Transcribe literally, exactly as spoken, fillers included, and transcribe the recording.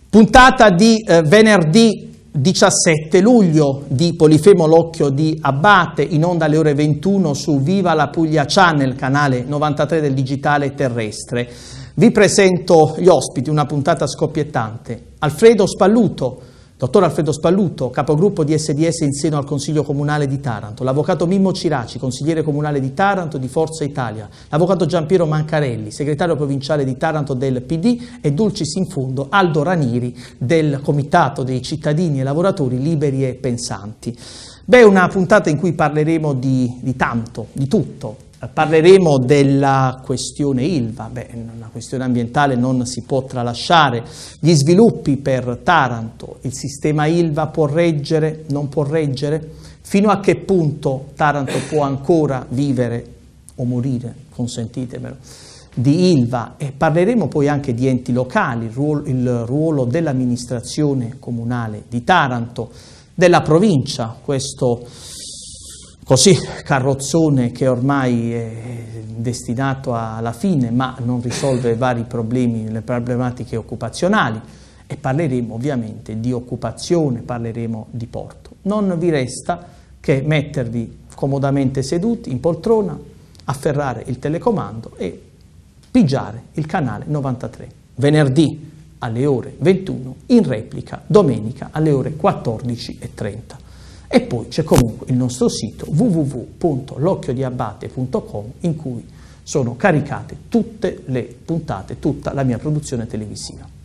Puntata di eh, venerdì diciassette luglio di Polifemo l'Occhio di Abate, in onda alle ore ventuno su Viva la Puglia Channel, canale novantatré del digitale terrestre. Vi presento gli ospiti, una puntata scoppiettante. Alfredo Spalluto, dottor Alfredo Spalluto, capogruppo di S D S in seno al Consiglio Comunale di Taranto, l'avvocato Mimmo Ciraci, consigliere comunale di Taranto di Forza Italia, l'avvocato Giampiero Mancarelli, segretario provinciale di Taranto del P D e dulcis in fundo Aldo Ranieri del Comitato dei Cittadini e Lavoratori Liberi e Pensanti. Beh, una puntata in cui parleremo di, di tanto, di tutto. Parleremo della questione Ilva. Beh, la questione ambientale non si può tralasciare, gli sviluppi per Taranto, il sistema Ilva può reggere, non può reggere, fino a che punto Taranto può ancora vivere o morire, consentitemelo, di Ilva. E parleremo poi anche di enti locali, il ruolo, il ruolo dell'amministrazione comunale di Taranto, della provincia, questo così carrozzone che ormai è destinato alla fine, ma non risolve vari problemi, le problematiche occupazionali, e parleremo ovviamente di occupazione, parleremo di porto. Non vi resta che mettervi comodamente seduti in poltrona, afferrare il telecomando e pigiare il canale novantatré. Venerdì alle ore ventuno, in replica domenica alle ore quattordici e trenta. E poi c'è comunque il nostro sito w w w punto l'occhio di abate punto com, in cui sono caricate tutte le puntate, tutta la mia produzione televisiva.